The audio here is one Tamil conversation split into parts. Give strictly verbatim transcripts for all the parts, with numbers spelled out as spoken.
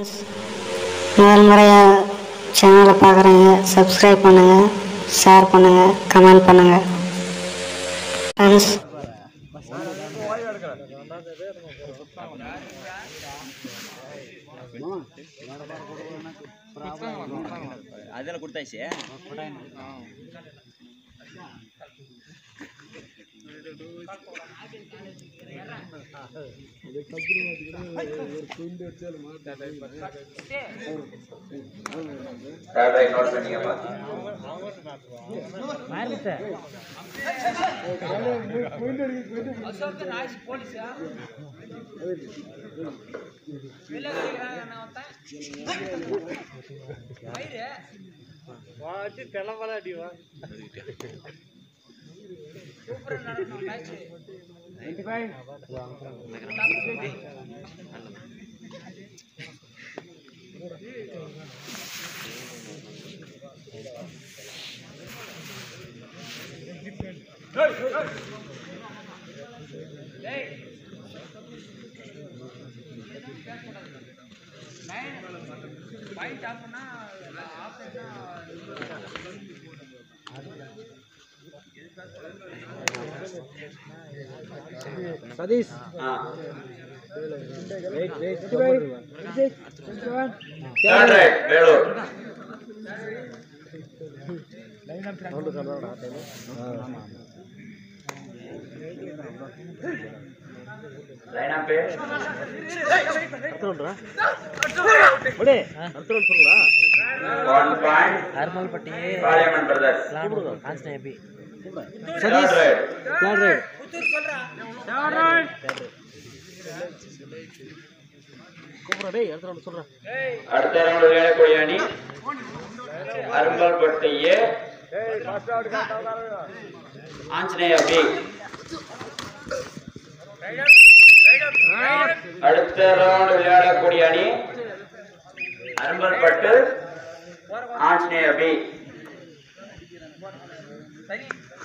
முதல் முறையாக சேனலை பார்க்குறேங்க, சப்ஸ்கிரைப் பண்ணுங்கள், ஷேர் பண்ணுங்கள், கமெண்ட் பண்ணுங்கள் ஃப்ரெண்ட்ஸ். அதெல்லாம் கொடுத்தாச்சு. Sathish wait wait third right Vellore line up round கலரடா டைம் ஆமா லைன் அப் கண்ட்ரோல்ரா ஓடே கண்ட்ரோல் பண்ணுடா ஒன் பாயிண்ட் நார்மல் பட்டி பாலியமன் பிரதர்ஸ் ஆன்ஸ்டே பி சதீஷ் தேர்ட் ரைட் புத்தூர் சொல்றா தேர்ட் ரைட் கூப்ரா டேய் அடுத்த ரவுண்ட் சொல்றா அடுத்த ரவுண்ட் விளையாட போய் அணி அரும்பால் பட்டி ஏ ஏய் ஃபர்ஸ்ட் ரவுண்ட் காட்டா ஆஞ்சநேய பி அடுத்த ரவுண்ட் விளையாடக்கூடிய அணி அரும்பால் பட்டு ஆஞ்சநேய பி சரி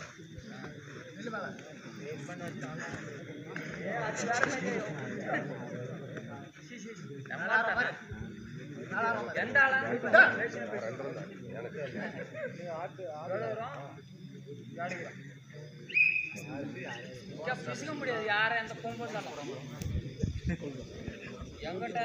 முடியாது யார எந்த பொம்பை எங்கிட்ட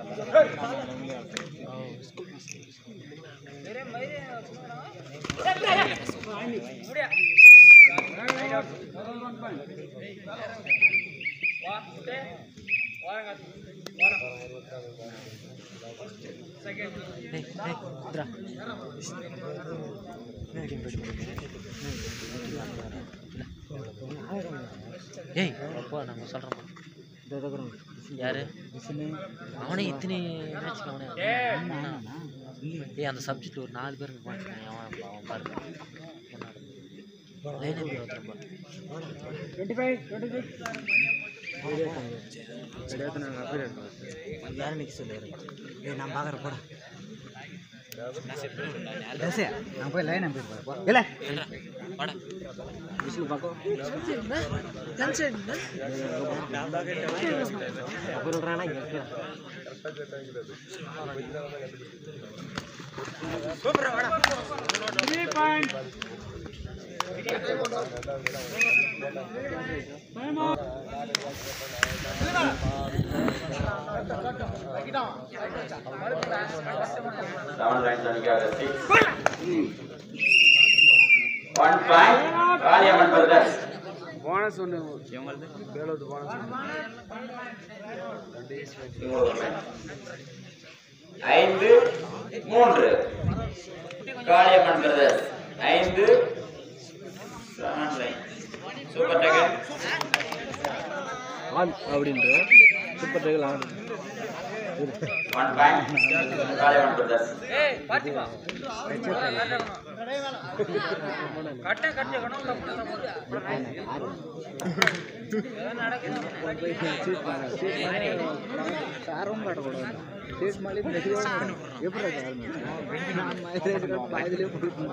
ஏய் அப்போ நாங்கள் சொல்கிறோம் யாரு அவனே இத்தனை மேட்ச் அவனே ஏய் அந்த சப்ஜெக்ட் ஒரு நாலு பேருக்கு மாற்றினேன் அவன் அவன் பாருங்க லைன் எப்படி வந்துருப்பா டுவெண்ட்டி ஃபைவ் டுவெண்ட்டி சிக்ஸ் யாரும் நிற்க சொல்லுவாரு ஏய் நான் பார்க்குற போட நான் போய் லைன் நம்பி இல்லை விஷ்ணு பார்க்கும் அப்புறம் போனஸ் ஒன்று வேலூர் போனஸ் ஐந்து மூன்று காளியம்மன் பிரதர்ஸ் ஐந்து சூப்பர் டேகர் ஆன் அப்படின்ற super tackle on one point Kaliyamman brothers ஏய் பாத்திமா கட்ட கட்ட கணம் நடக்குது சாரும் காட்டக்கூடாது சேஸ் மாலி எப்படி நான் மைலேஜ் பாதிலே போட்டு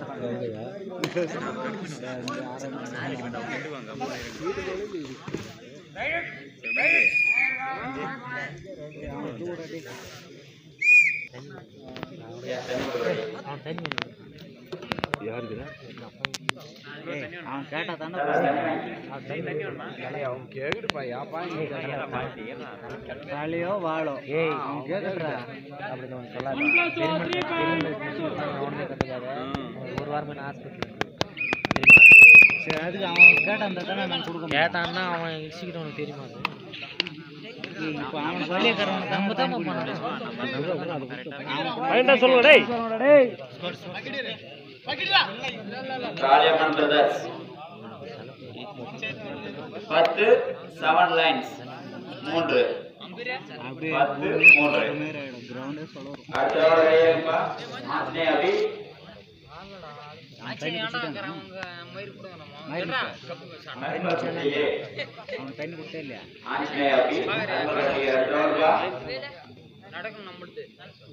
அவன் தண்ணி யாருக்குதா அவன் கேட்டா தானே அவன் கேக்குதுப்பா யாப்பா காலையோ வாழோ ஏய் அவன் கேட்குறா அப்படி ஒன்று சொல்லாத ஒன்றுமே கற்றுக்காத ஒரு வாரமே நான் ஹாஸ்பிட்டல் தெரியுமா சரி அதுக்கு அவன் கேட்டான் தானே நான் கொடுக்க கேட்டான்னா அவன் இடிச்சுக்கிட்டு உனக்கு தெரியுமா அது இப்போ அவன் சொல்லியிருக்கிறவனுக்கு நம்ம தான் பண்ணணும் சொல்லுங்க டேய் காளியம்மன் பிரதர்ஸ் பத்து செவன் லைன்ஸ் மூன்று பத்து மூன்று கிரவுண்டே சொல்லுவோம் அடுத்த ஆஞ்சநேய அபி அவன் தண்ணி கொடுத்தே இல்லையா ஆஞ்சநேய அபி அடுத்த நடக்கும் நம்மளுக்கு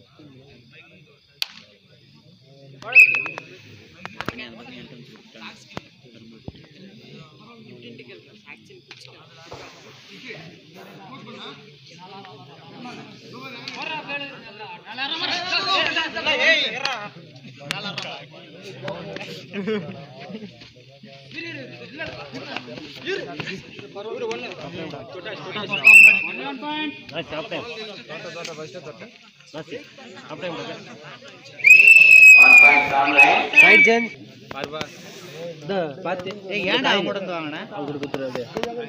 சைட் சேஞ்ச் பார்த்து ஏய் ஏன்டா அவன் கூட வந்து வாங்கினேன் அவங்களுக்கு குத்துறது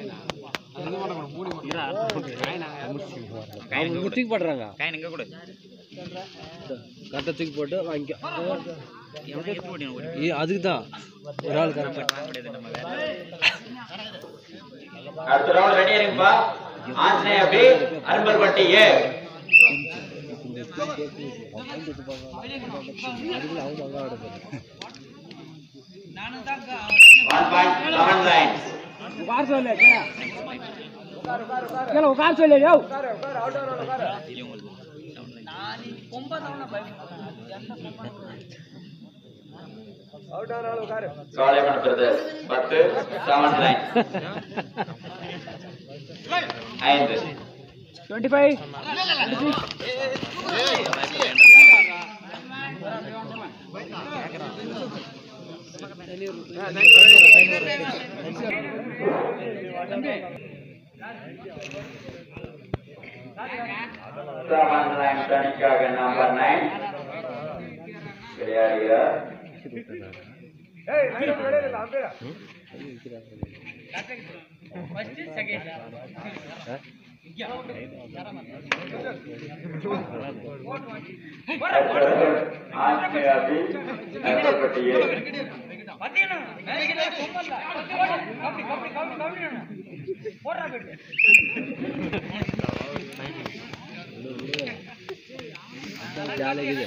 அவங்க தூக்கி போடுறாங்க காயின் எங்க கூட கரெக்டாக தூக்கி போட்டு வாங்கிக்க எப்படி அதுக்கு தான் ஒரு ஆள் கரெக்டாக அடுத்த ரவுண்ட் ரெடி இருங்கப்பா ஆஞ்சநேய அபி அரும்பல்பட்டி ஏ அதுக்குள்ள அவங்க அங்கே ஆடுது one point seven lines உட்கார சொல்லு கேள உட்கார சொல்லு யோ காளியம்மன் பிரதர்ஸ் பத்து செவன் லைன்ஸ் ஐந்து டுவெண்ட்டி ஃபைவ் seven line தனிக்காக நம்பர் nine விளையாடுகிறார் ஆஞ்சநேய அபி அரும்பல்பட்டி ஏ ஜாலியாக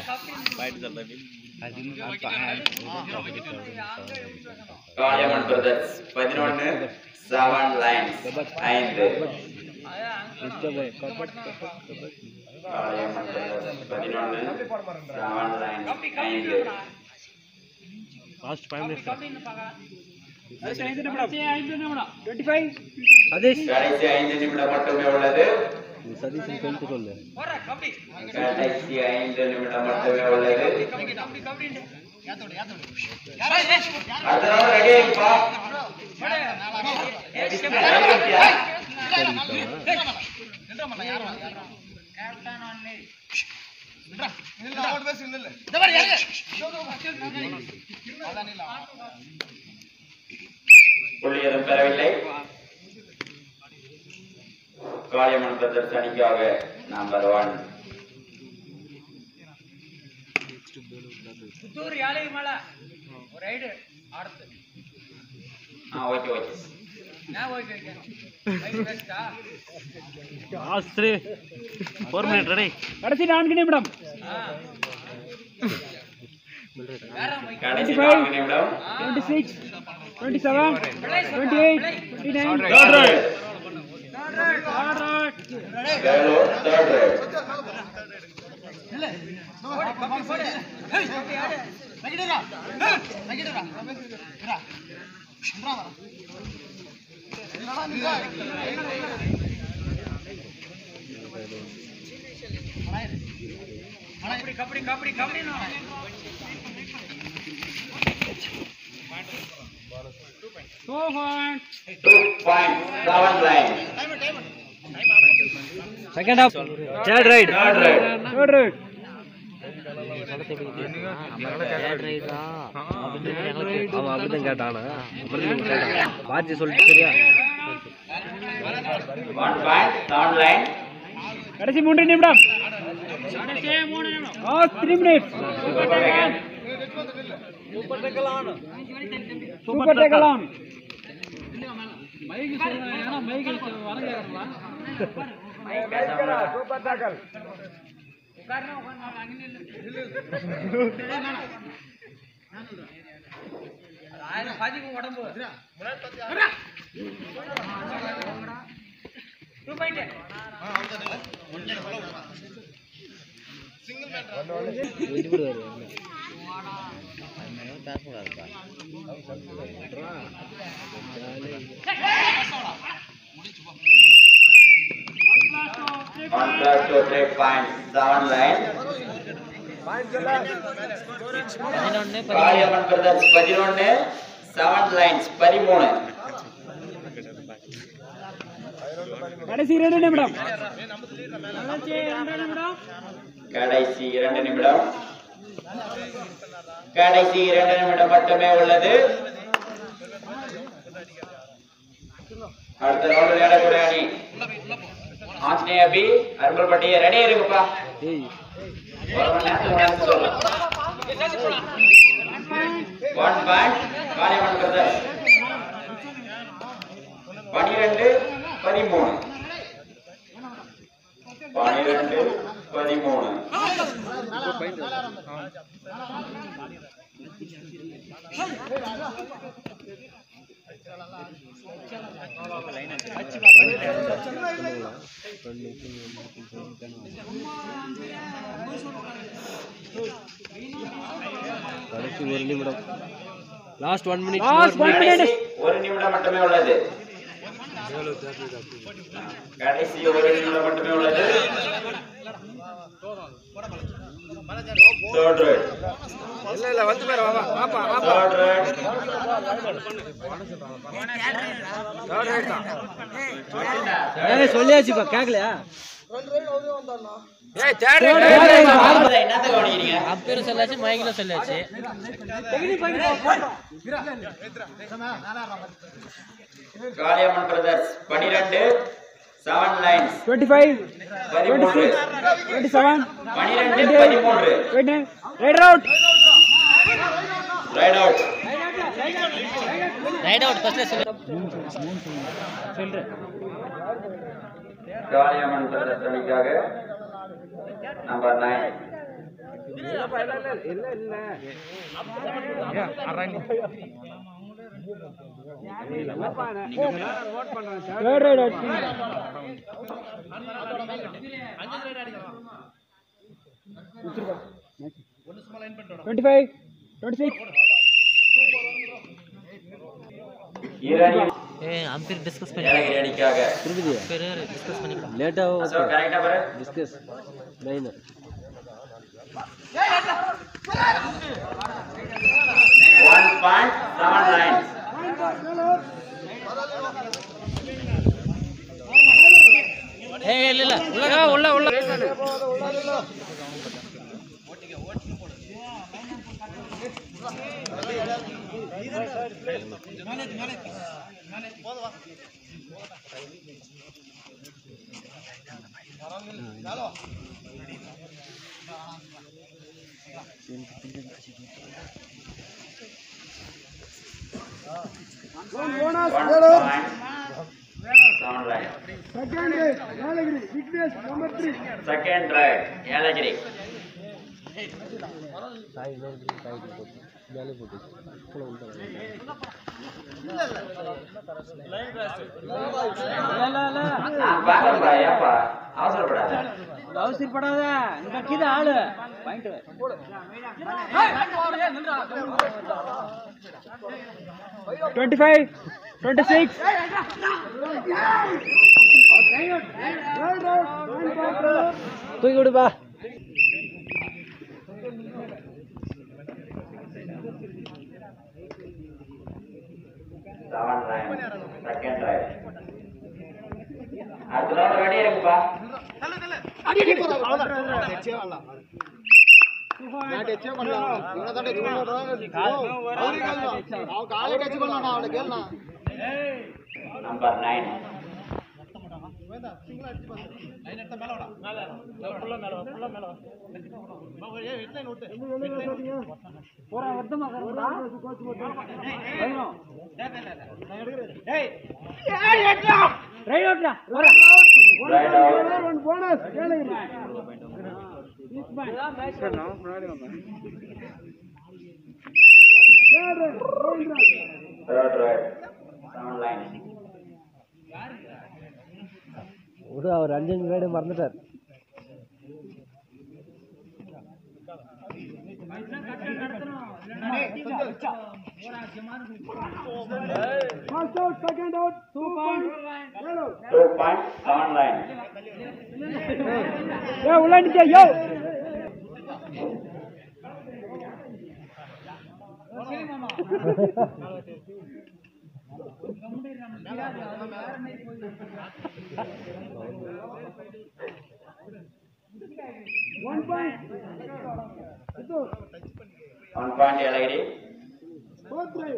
காளியம்மன் பிரதர்ஸ் பதினொன்று செவன் லைன்ஸ் ஐந்து காளியம்மன் பிரதர்ஸ் பதினொன்று செவன் லைன்ஸ் ஐந்து லாஸ்ட் ஃபைவ் மினிட்ஸ் கடைசி ஐந்து நிமிடம் மட்டுமே உள்ளது சதீஷன் சொல்லிட்டு சொல்லு கடைசி ஐந்து நிமிடம் மட்டுமே உள்ளது அடுத்த ரவுண்ட் ரெடி ஆகிப்பா புள்ளி எதுவும் பெறவில்லை காளியம்மன் பிரதர்ஸ் அணிக்காக நம்பர் ஒன் புத்தூர் யாழை மலை ஒரு ரைடு ஆடுது ஆ ஓகே ஓகே நான் okay last three four minute ready கடைசி நான்கு நிமிடம் கடைசி நான்கு நிமிடம் twenty six twenty seven twenty eight twenty nine third right third right Two point seven line. Second half. Third right. Third right. Third right. அவன் அப்படிதான் கேட்டானா பாத்தி சொல்லிட்டு சரியா One point seven line. கடைசி மூன்று நிமிடம். Last three minutes. Super tackle on. Super tackle on. Mike சொல்றேன் ஏனா மைக் வரங்க கேக்குறா. Super tackle. உட்கார்னா உட்கார்னா அங்க நில்லு. ஆயிரம் பாதிக்கு உடம்பு. Two point. ஆ அவுட். ஒண்ணே ஃபாலோ பண்ணு. சிங்கிள் மேன் வெடி விடுவாரு. வாடா. நான் பேச கூடாதுப்பா. On track to take point seven line. Kaliyamman brothers பதினொன்று seven lines பதிமூன்று. கடைசி இரண்டு நிமிடம். கடைசி இரண்டு நிமிடம். கடைசி இரண்டு நிமிடம் மட்டுமே உள்ளது. அடுத்த ரவுண்ட் விளையாடக்கூடிய அணி ஆஞ்சநேய பி அரும்பல்பட்டி ரெடி இருக்குப்பா. ஒரு மணி நேரத்துக்கு சொல்லலாம். ஒன் பாயிண்ட் காளியம்மன் பிரதர்ஸ் பனிரெண்டு பதிமூணு பனிரெண்டு பதிமூணு. கடைசி ஒரு நிமிடம். Last one minute. ஒரு நிமிடம் மட்டுமே உள்ளது. கடைசி ஒரு நிமிடம் மட்டுமே உள்ளது. Third right. இல்ல இல்ல வந்து பாரு வாப்பா வாப்பா வாப்பா. Third right. Third right தான். ஏய் சொல்லியாச்சுப்பா கேக்கலையா? ஏய் third right. என்னத்த கவனிக்கிறீங்க? அப்பேர் சொல்லாச்சு மைக்ல சொல்லாச்சு. காளியம்மன் பிரதர்ஸ் பனிரெண்டு seven lines twenty-five பதிமூன்று twenty-seven பனிரெண்டு பதிமூன்று. Right out. Right out. Right out ஃபர்ஸ்ட்ல சொல்லு. சொல்றேன். காளியம்மன் பிரதர்ஸ் அணிக்காக நம்பர் nine. இல்ல இல்ல இல்ல அரங்க third right out. twenty-five twenty-six. ஈரணி ஏய் அம்பீர் டிஸ்கஸ் பண்ணி ஏலகிரி அணிக்காக திருப்பதி பேர் டிஸ்கஸ் பண்ணிக்கலாம். லேட்டா சோ கரெக்ட்டா பாரு. Discuss line one point seven lines. ஏய் இல்ல இல்ல உள்ள உள்ள உள்ள One point seven lines. Second right Yelagiri Vignesh number three. Second right Yelagiri. சாய் லோ சாய் போட்டு மேலே போட்டு போல உள்ள நான் பாக்கறேன் பா ஏப்பா அவசரப்படாத. அவசரப்படாத. இங்க கீழ ஆளு பாயிண்ட் போடு. twenty-five twenty-six. தூக்கி விடுப்பா. இருக்குப்பா. Number nine. Right out. Third right. Seven line. அவர் அஞ்சு வேடு மறந்துட்டார். Second out. Two point. Two point. Seven line. A உள்ளாண்டிச்சே yo. One point. One point L I D. Fourth right.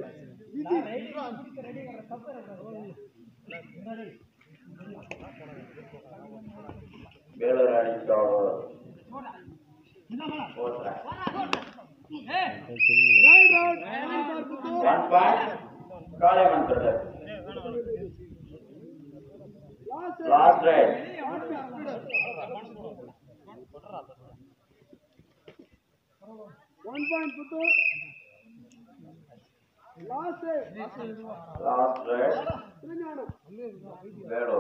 Belur running tower. Fourth right. Right out. One point. Kaleman brother. Last right. One point Puttur. Last right. Last right. Belur.